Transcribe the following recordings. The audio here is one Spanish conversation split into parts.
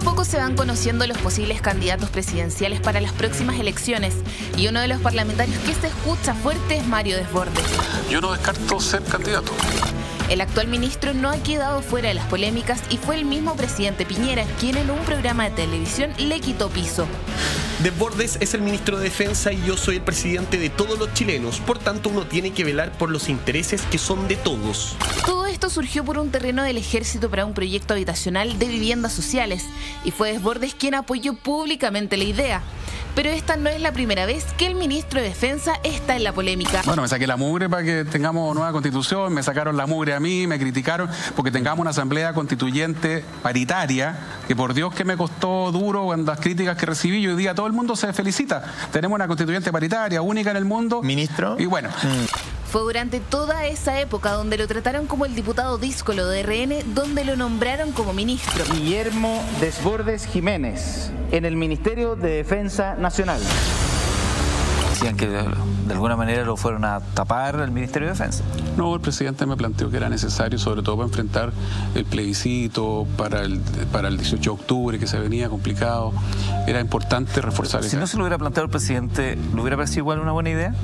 poco se van conociendo los posibles candidatos presidenciales para las próximas elecciones y uno de los parlamentarios que se escucha fuerte es Mario Desbordes. Yo no descarto ser candidato. El actual ministro no ha quedado fuera de las polémicas y fue el mismo presidente Piñera quien en un programa de televisión le quitó piso. Desbordes es el ministro de Defensa y yo soy el presidente de todos los chilenos. Por tanto, uno tiene que velar por los intereses que son de todos. Todo esto surgió por un terreno del ejército para un proyecto habitacional de viviendas sociales y fue Desbordes quien apoyó públicamente la idea. Pero esta no es la primera vez que el ministro de Defensa está en la polémica. Bueno, me saqué la mugre para que tengamos nueva constitución, me sacaron la mugre a mí, me criticaron porque tengamos una asamblea constituyente paritaria, que por Dios que me costó duro con las críticas que recibí, y hoy día todo el mundo se felicita. Tenemos una constituyente paritaria, única en el mundo. Ministro. Y bueno. Fue durante toda esa época donde lo trataron como el diputado díscolo de RN, donde lo nombraron como ministro. Guillermo Desbordes Jiménez, en el Ministerio de Defensa Nacional. Decían que de alguna manera lo fueron a tapar el Ministerio de Defensa. No, el presidente me planteó que era necesario, sobre todo para enfrentar el plebiscito para el 18 de octubre, que se venía complicado. Era importante reforzar Si no se lo hubiera planteado el presidente, ¿le hubiera parecido igual una buena idea?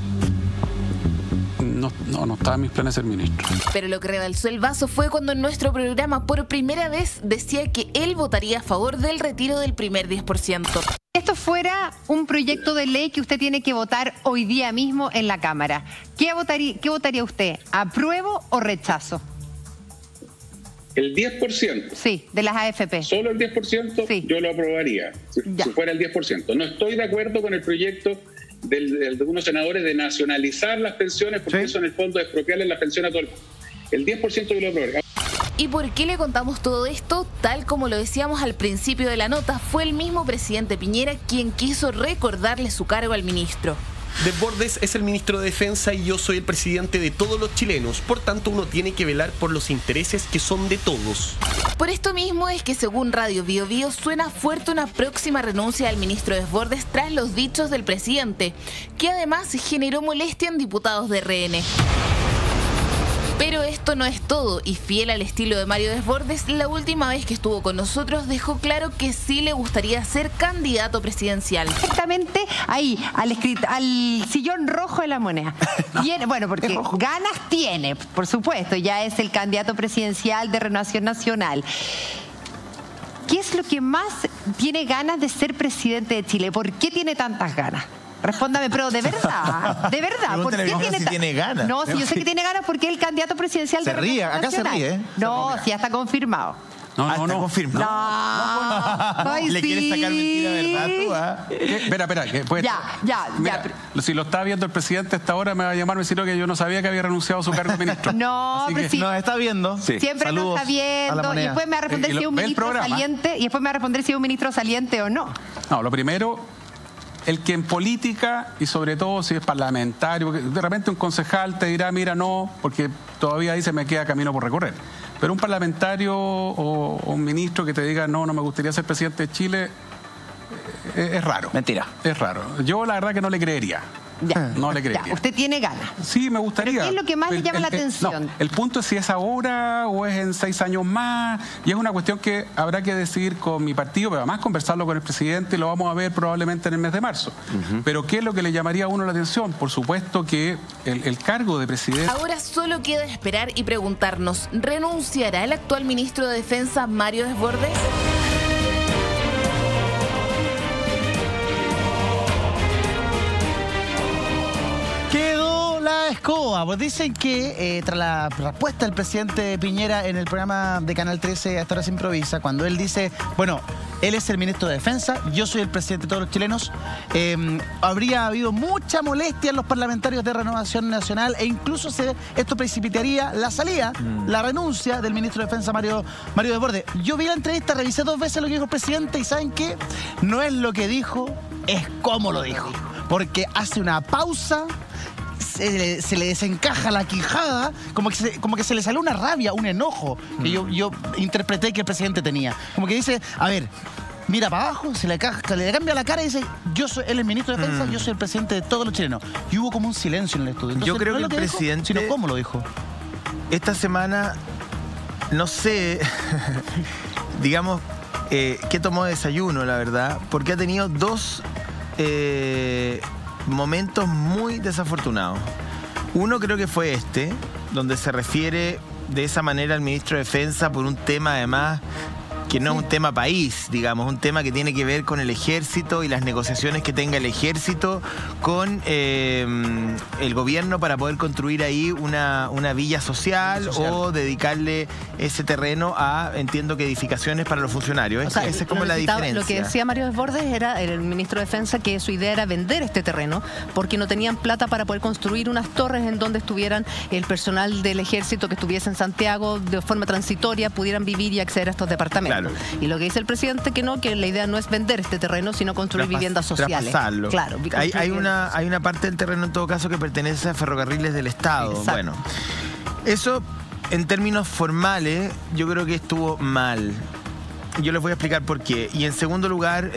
No estaba en mis planes ser ministro. Pero lo que rebalsó el vaso fue cuando en nuestro programa por primera vez decía que él votaría a favor del retiro del primer 10%. Esto fuera un proyecto de ley que usted tiene que votar hoy día mismo en la Cámara. ¿Qué votaría usted? ¿Apruebo o rechazo? El 10%. Sí, de las AFP. Solo el 10%, sí. Yo lo aprobaría, si fuera el 10%. No estoy de acuerdo con el proyecto de algunos senadores de nacionalizar las pensiones, porque eso en el fondo es expropiarle la pensión a todo el mundo. El 10% yo lo aprobaría. ¿Y por qué le contamos todo esto? Tal como lo decíamos al principio de la nota, fue el mismo presidente Piñera quien quiso recordarle su cargo al ministro. Desbordes es el ministro de Defensa y yo soy el presidente de todos los chilenos. Por tanto, uno tiene que velar por los intereses que son de todos. Por esto mismo es que según Radio Bio Bio suena fuerte una próxima renuncia del ministro Desbordes tras los dichos del presidente, que además generó molestia en diputados de RN. Pero esto no es todo, y fiel al estilo de Mario Desbordes, la última vez que estuvo con nosotros dejó claro que sí le gustaría ser candidato presidencial. Exactamente ahí, al sillón rojo de la moneda. Tiene, bueno, porque ganas tiene, por supuesto, ya es el candidato presidencial de Renovación Nacional. ¿Qué es lo que más tiene ganas de ser presidente de Chile? ¿Por qué tiene tantas ganas? Respóndame, pero de verdad, ¿por qué tiene ganas? No, si yo sé que tiene ganas porque es el candidato presidencial de Renovación Nacional. Acá se ríe, ¿eh? No, si ya está confirmado. No. Está confirmado. Ay, ¿Le quieres sacar mentira, verdad tú? ¿Ah? Espera. Pues, mira, si lo está viendo el presidente a esta hora me va a llamar y me decir que yo no sabía que había renunciado a su cargo de ministro. No, pero sí. Nos está viendo. Sí. Siempre nos está viendo. Y después me va a responder si es un ministro saliente. Y después me va a responder si es un ministro saliente o no. No, lo primero, el que en política, y sobre todo si es parlamentario, porque de repente un concejal te dirá, mira, no, porque todavía dice me queda camino por recorrer. Pero un parlamentario o un ministro que te diga, no me gustaría ser presidente de Chile, es raro. Mentira. Es raro. Yo la verdad que no le creería. No le creería. Ya, usted tiene ganas. Sí, me gustaría. ¿Pero qué es lo que más le llama la atención? No, el punto es si es ahora o es en 6 años más. Y es una cuestión que habrá que decidir con mi partido, pero además conversarlo con el presidente y lo vamos a ver probablemente en el mes de marzo. Pero ¿qué es lo que le llamaría a uno la atención? Por supuesto que el cargo de presidente... Ahora solo queda esperar y preguntarnos, ¿renunciará el actual ministro de Defensa, Mario Desbordes? Escoba, pues dicen que tras la respuesta del presidente Piñera en el programa de Canal 13 Hasta Ahora Se Improvisa, cuando él dice, bueno, él es el ministro de Defensa, yo soy el presidente de todos los chilenos, habría habido mucha molestia en los parlamentarios de Renovación Nacional e incluso esto precipitaría la salida, la renuncia del ministro de Defensa Mario Desbordes. Yo vi la entrevista, revisé 2 veces lo que dijo el presidente y ¿saben qué? No es lo que dijo, es cómo lo dijo, porque hace una pausa, se le desencaja la quijada, como que se le salió una rabia, un enojo que yo interpreté que el presidente tenía. Como que dice, a ver, mira para abajo, se le cambia la cara y dice, él es el ministro de Defensa, yo soy el presidente de todos los chilenos. Y hubo como un silencio en el estudio. Entonces, yo creo no que es lo el presidente... dijo, sino cómo lo dijo. Esta semana, no sé, digamos... que tomó desayuno, la verdad, porque ha tenido dos momentos muy desafortunados. Uno creo que fue donde se refiere de esa manera al ministro de Defensa por un tema además que no es un tema país, digamos, un tema que tiene que ver con el ejército y las negociaciones que tenga el ejército con el gobierno para poder construir ahí una villa social o dedicarle ese terreno a, entiendo que edificaciones para los funcionarios. Esa es como la diferencia. Lo que decía Mario Desbordes era el ministro de Defensa que su idea era vender este terreno porque no tenían plata para poder construir unas torres en donde estuvieran el personal del ejército que estuviese en Santiago de forma transitoria, pudieran vivir y acceder a estos departamentos. Claro. Y lo que dice el presidente que la idea no es vender este terreno, sino construir viviendas sociales. Traspasarlo. Claro. Hay una parte del terreno en todo caso que pertenece a Ferrocarriles del Estado. Exacto. Bueno, eso en términos formales yo creo que estuvo mal. Yo les voy a explicar por qué. Y en segundo lugar,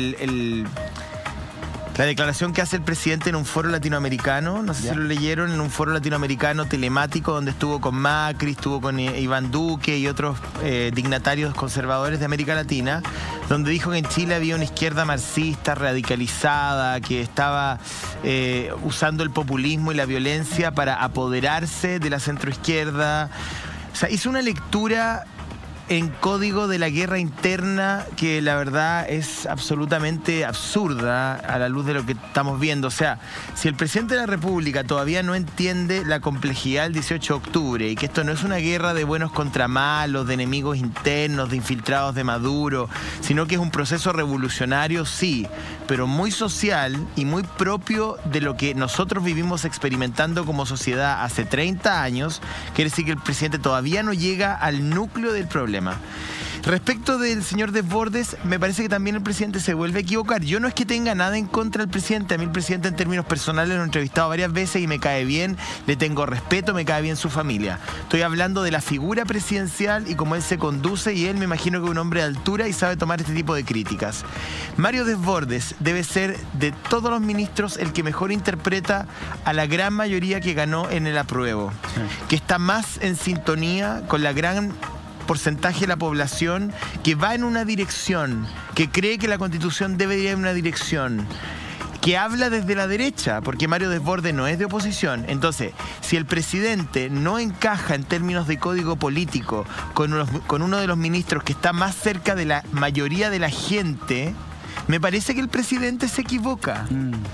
la declaración que hace el presidente en un foro latinoamericano, no sé si lo leyeron, en un foro latinoamericano telemático donde estuvo con Macri, estuvo con Iván Duque y otros dignatarios conservadores de América Latina, donde dijo que en Chile había una izquierda marxista radicalizada que estaba usando el populismo y la violencia para apoderarse de la centroizquierda. O sea, hizo una lectura en código de la guerra interna que la verdad es absolutamente absurda a la luz de lo que estamos viendo. O sea, si el presidente de la República todavía no entiende la complejidad del 18 de octubre y que esto no es una guerra de buenos contra malos, de enemigos internos, de infiltrados de Maduro, sino que es un proceso revolucionario, sí, pero muy social y muy propio de lo que nosotros vivimos experimentando como sociedad hace 30 años, quiere decir que el presidente todavía no llega al núcleo del problema. Respecto del señor Desbordes, me parece que también el presidente se vuelve a equivocar. Yo no es que tenga nada en contra del presidente. A mí el presidente en términos personales lo he entrevistado varias veces y me cae bien, le tengo respeto, me cae bien su familia. Estoy hablando de la figura presidencial y cómo él se conduce, y él me imagino que es un hombre de altura y sabe tomar este tipo de críticas. Mario Desbordes debe ser de todos los ministros el que mejor interpreta a la gran mayoría que ganó en el apruebo, que está más en sintonía con la gran porcentaje de la población que va en una dirección, que cree que la Constitución debe ir en una dirección, que habla desde la derecha, porque Mario Desbordes no es de oposición. Entonces, si el presidente no encaja en términos de código político con uno de los ministros que está más cerca de la mayoría de la gente, me parece que el presidente se equivoca.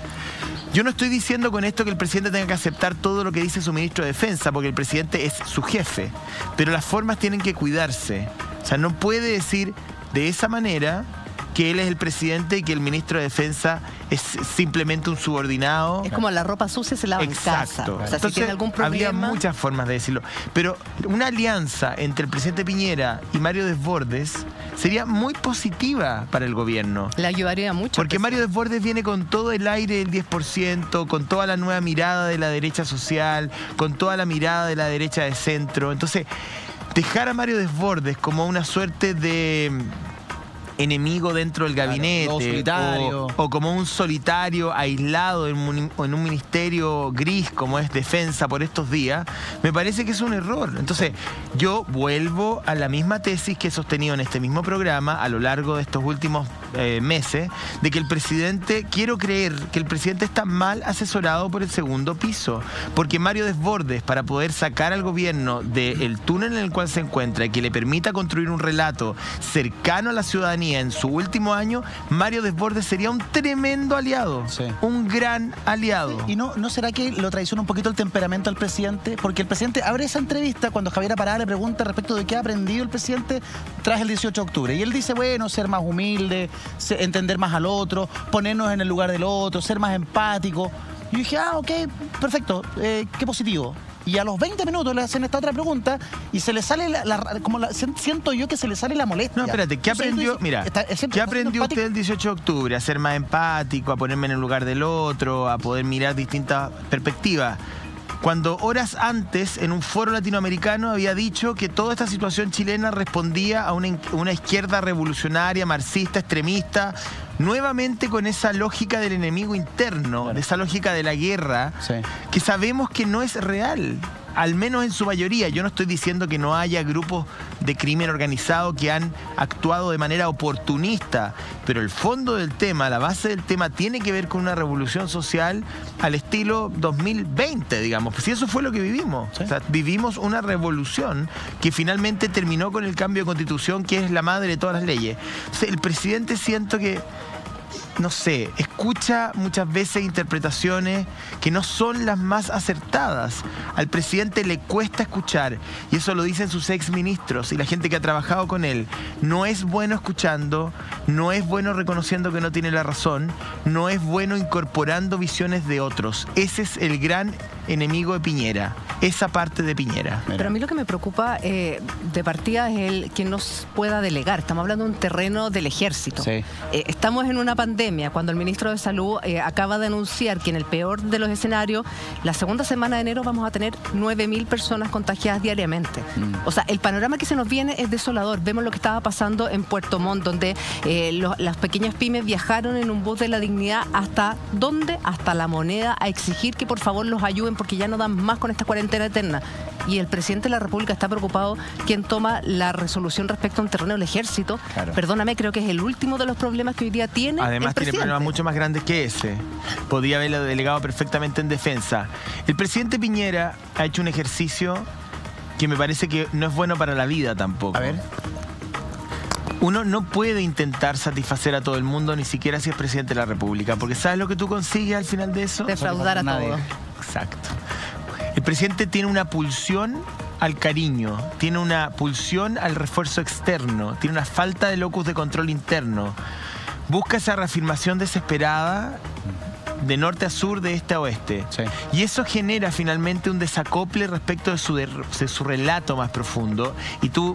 Yo no estoy diciendo con esto que el presidente tenga que aceptar todo lo que dice su ministro de Defensa, porque el presidente es su jefe, pero las formas tienen que cuidarse. O sea, no puede decir de esa manera que él es el presidente y que el ministro de Defensa es simplemente un subordinado. Es como la ropa sucia se lava en casa. O sea, entonces, si tiene algún problema... había muchas formas de decirlo. Pero una alianza entre el presidente Piñera y Mario Desbordes sería muy positiva para el gobierno. Le ayudaría mucho. Porque Mario Desbordes viene con todo el aire del 10%, con toda la nueva mirada de la derecha social, con toda la mirada de la derecha de centro. Entonces, dejar a Mario Desbordes como una suerte de enemigo dentro del gabinete, o como un solitario aislado en un ministerio gris como es Defensa por estos días, me parece que es un error. Entonces, yo vuelvo a la misma tesis que he sostenido en este mismo programa a lo largo de estos últimos meses, de que el presidente, quiero creer que el presidente está mal asesorado por el segundo piso, porque Mario Desbordes, para poder sacar al gobierno del túnel en el cual se encuentra y que le permita construir un relato cercano a la ciudadanía en su último año, Mario Desbordes sería un tremendo aliado, un gran aliado. ¿Y no será que lo traiciona un poquito el temperamento al presidente? Porque el presidente abre esa entrevista cuando Javier Parada le pregunta respecto de qué ha aprendido el presidente tras el 18 de octubre. Y él dice, bueno, ser más humilde, entender más al otro, ponernos en el lugar del otro, ser más empático. Y yo dije, ok, perfecto, qué positivo. Y a los 20 minutos le hacen esta otra pregunta y se le sale siento yo que se le sale la molestia. No, espérate, ¿qué aprendió? Mira, ¿qué aprendió usted el 18 de octubre? A ser más empático, a ponerme en el lugar del otro, a poder mirar distintas perspectivas. Cuando horas antes, en un foro latinoamericano, había dicho que toda esta situación chilena respondía a una izquierda revolucionaria, marxista, extremista, nuevamente con esa lógica del enemigo interno, de esa lógica de la guerra, que sabemos que no es real. al menos en su mayoría. Yo no estoy diciendo que no haya grupos de crimen organizado que han actuado de manera oportunista, pero el fondo del tema, la base del tema, tiene que ver con una revolución social al estilo 2020, digamos. Pues si eso fue lo que vivimos. ¿Sí? O sea, vivimos una revolución que finalmente terminó con el cambio de constitución, que es la madre de todas las leyes. O sea, el presidente, siento que, no sé, escucha muchas veces interpretaciones que no son las más acertadas. Al presidente le cuesta escuchar, y eso lo dicen sus exministros y la gente que ha trabajado con él. No es bueno escuchando, no es bueno reconociendo que no tiene la razón, no es bueno incorporando visiones de otros. Ese es el gran enemigo de Piñera, esa parte de Piñera. Pero a mí lo que me preocupa de partida es el que no pueda delegar. Estamos hablando de un terreno del ejército. Sí. Estamos en una pandemia, cuando el ministro de Salud acaba de anunciar que en el peor de los escenarios, la segunda semana de enero vamos a tener 9.000 personas contagiadas diariamente. O sea, el panorama que se nos viene es desolador. Vemos lo que estaba pasando en Puerto Montt, donde las pequeñas pymes viajaron en un bus de la dignidad hasta ¿dónde? Hasta La Moneda, a exigir que por favor los ayuden porque ya no dan más con esta cuarentena eterna. Y el presidente de la República está preocupado quien toma la resolución respecto a un terreno del ejército. Claro. Perdóname, creo que es el último de los problemas que hoy día tiene. Además tiene problemas mucho más grandes que ese. Podía haberlo delegado perfectamente en defensa. El presidente Piñera ha hecho un ejercicio que me parece que no es bueno para la vida tampoco. A ver. Uno no puede intentar satisfacer a todo el mundo, ni siquiera si es presidente de la República, porque ¿sabes lo que tú consigues al final de eso? Defraudar a todos. Exacto. El presidente tiene una pulsión al cariño, tiene una pulsión al refuerzo externo, tiene una falta de locus de control interno. Busca esa reafirmación desesperada de norte a sur, de este a oeste. Sí. Y eso genera finalmente un desacople respecto de su relato más profundo. Y tú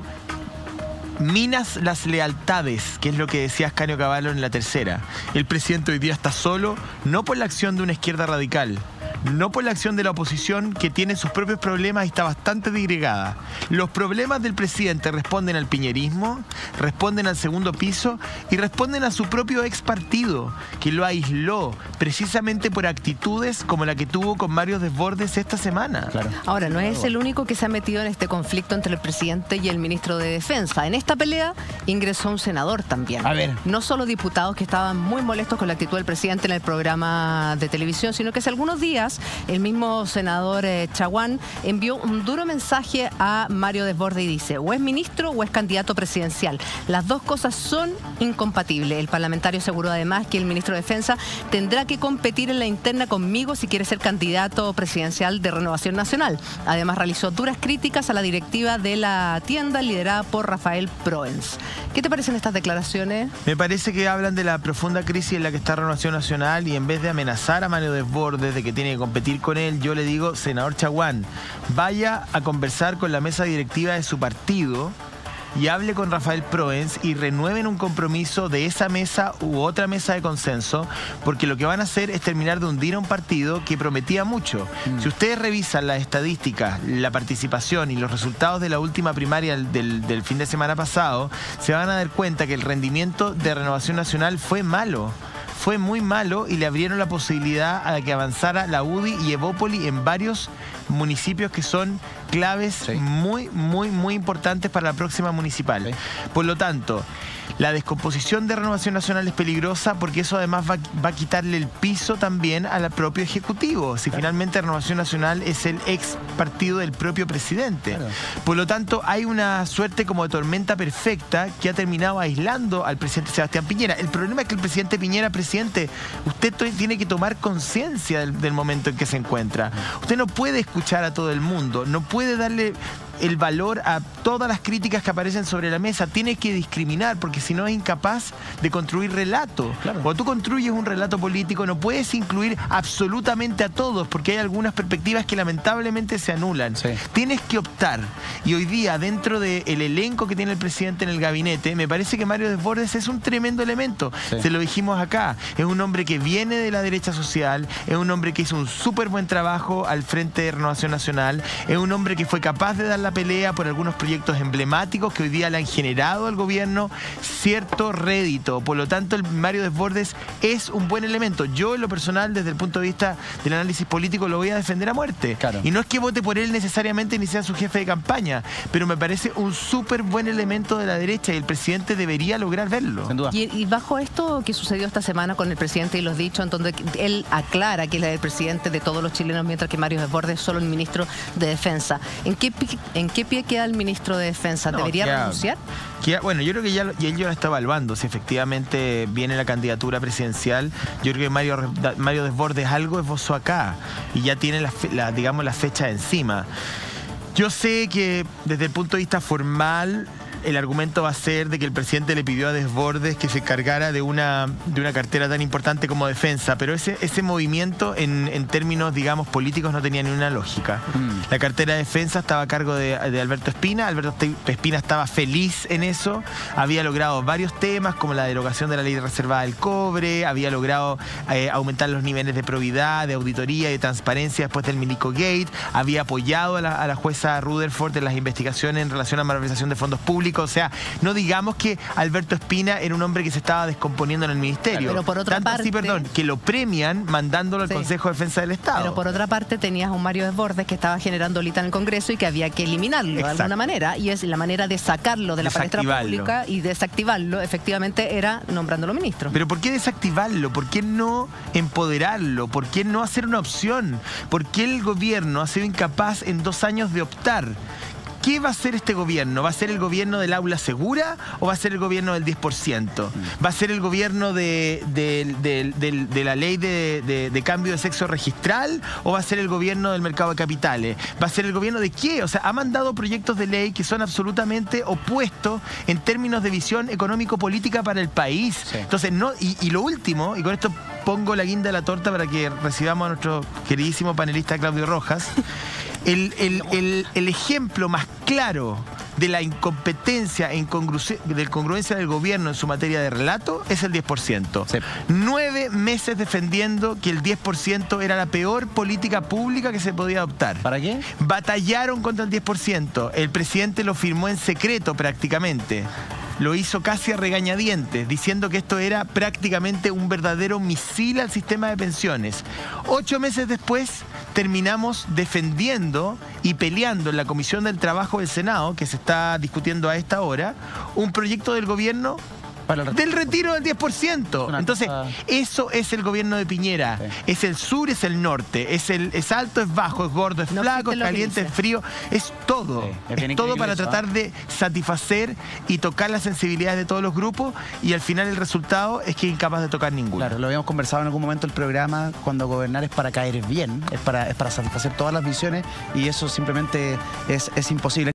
minas las lealtades, que es lo que decía Ascanio Cavallo en la tercera. El presidente hoy día está solo, no por la acción de una izquierda radical, no por la acción de la oposición, que tiene sus propios problemas y está bastante disgregada. Los problemas del presidente responden al piñerismo, responden al segundo piso y responden a su propio ex partido, que lo aisló precisamente por actitudes como la que tuvo con Mario Desbordes esta semana. Claro. Ahora, no es el único que se ha metido en este conflicto entre el presidente y el ministro de Defensa. En esta pelea ingresó un senador también. A ver. No solo diputados que estaban muy molestos con la actitud del presidente en el programa de televisión, sino que hace algunos días el mismo senador Chaguán envió un duro mensaje a Mario Desbordes y dice: o es ministro o es candidato presidencial. Las dos cosas son incompatibles. El parlamentario aseguró además que el ministro de Defensa tendrá que competir en la interna conmigo si quiere ser candidato presidencial de Renovación Nacional. Además realizó duras críticas a la directiva de la tienda liderada por Rafael Proens. ¿Qué te parecen estas declaraciones? Me parece que hablan de la profunda crisis en la que está Renovación Nacional, y en vez de amenazar a Mario Desbordes de que tiene que competir con él, yo le digo: senador Chaguán, vaya a conversar con la mesa directiva de su partido y hable con Rafael Proens y renueven un compromiso de esa mesa u otra mesa de consenso, porque lo que van a hacer es terminar de hundir a un partido que prometía mucho. Si ustedes revisan las estadísticas, la participación y los resultados de la última primaria del fin de semana pasado, se van a dar cuenta que el rendimiento de Renovación Nacional fue malo. Fue muy malo, y le abrieron la posibilidad a que avanzara la UDI y Evópoli en varios municipios que son claves muy importantes para la próxima municipal. Por lo tanto, la descomposición de Renovación Nacional es peligrosa, porque eso además va a quitarle el piso también al propio Ejecutivo, si finalmente Renovación Nacional es el ex partido del propio presidente. Por lo tanto, hay una suerte como de tormenta perfecta que ha terminado aislando al presidente Sebastián Piñera. El problema es que el presidente Piñera, presidente, usted tiene que tomar conciencia del momento en que se encuentra. Usted no puede escuchar a todo el mundo, no puede darle el valor a todas las críticas que aparecen sobre la mesa. Tiene que discriminar, porque si no es incapaz de construir relato. Cuando tú construyes un relato político, no puedes incluir absolutamente a todos, porque hay algunas perspectivas que lamentablemente se anulan. Tienes que optar. Y hoy día, dentro del elenco que tiene el presidente en el gabinete, me parece que Mario Desbordes es un tremendo elemento. Se lo dijimos acá. Es un hombre que viene de la derecha social, es un hombre que hizo un súper buen trabajo al frente de Renovación Nacional, es un hombre que fue capaz de dar la pelea por algunos proyectos emblemáticos que hoy día le han generado al gobierno cierto rédito. Por lo tanto, el Mario Desbordes es un buen elemento. Yo, en lo personal, desde el punto de vista del análisis político, lo voy a defender a muerte. Claro. Y no es que vote por él necesariamente ni sea su jefe de campaña, pero me parece un súper buen elemento de la derecha y el presidente debería lograr verlo. Sin duda. Y bajo esto que sucedió esta semana con el presidente y los dichos, en donde él aclara que él es el presidente de todos los chilenos, mientras que Mario Desbordes es solo el ministro de Defensa. ¿En qué pie queda el ministro de Defensa? ¿Debería renunciar? Bueno, yo creo que él ya está evaluando si efectivamente viene la candidatura presidencial. Yo creo que Mario Desbordes algo esbozó acá y ya tiene la fecha encima. Yo sé que desde el punto de vista formal el argumento va a ser de que el presidente le pidió a Desbordes que se encargara de una cartera tan importante como defensa, pero ese movimiento en términos, digamos, políticos no tenía ni una lógica. La cartera de defensa estaba a cargo de Alberto Espina. Alberto Espina estaba feliz en eso, había logrado varios temas como la derogación de la ley reservada del cobre, había logrado aumentar los niveles de probidad, de auditoría y de transparencia después del Milico Gate, había apoyado a la jueza Rutherford en las investigaciones en relación a malversación de fondos públicos. O sea, no digamos que Alberto Espina era un hombre que se estaba descomponiendo en el ministerio. Pero por otra parte, que lo premian mandándolo al Consejo de Defensa del Estado. Pero por otra parte tenías a un Mario Desbordes que estaba generando olita en el Congreso y que había que eliminarlo de alguna manera. Y la manera de sacarlo de la palestra pública y desactivarlo, efectivamente, era nombrándolo ministro. Pero ¿por qué desactivarlo? ¿Por qué no empoderarlo? ¿Por qué no hacer una opción? ¿Por qué el gobierno ha sido incapaz en 2 años de optar? ¿Qué va a hacer este gobierno? ¿Va a ser el gobierno del aula segura o va a ser el gobierno del 10%? ¿Va a ser el gobierno de la ley de cambio de sexo registral o va a ser el gobierno del mercado de capitales? ¿Va a ser el gobierno de qué? O sea, ha mandado proyectos de ley que son absolutamente opuestos en términos de visión económico-política para el país. Sí. Entonces, y lo último, y con esto pongo la guinda de la torta para que recibamos a nuestro queridísimo panelista Claudio Rojas, el ejemplo más claro de la incompetencia e incongruencia del gobierno en su materia de relato es el 10%. Sí. 9 meses defendiendo que el 10% era la peor política pública que se podía adoptar. ¿Para qué? Batallaron contra el 10%. El presidente lo firmó en secreto prácticamente. Lo hizo casi a regañadientes, diciendo que esto era prácticamente un verdadero misil al sistema de pensiones. 8 meses después terminamos defendiendo y peleando en la Comisión del Trabajo del Senado, que se está discutiendo a esta hora, un proyecto del gobierno del retiro del 10%. Entonces, eso es el gobierno de Piñera. Sí. Es el sur, es el norte. Es alto, es bajo, es gordo, es flaco, es caliente, es frío. Es todo. Sí. Es todo para tratar de satisfacer y tocar las sensibilidades de todos los grupos, y al final el resultado es que es incapaz de tocar ninguno. Claro, lo habíamos conversado en algún momento del programa, cuando gobernar es para caer bien, es para satisfacer todas las visiones, y eso simplemente es imposible.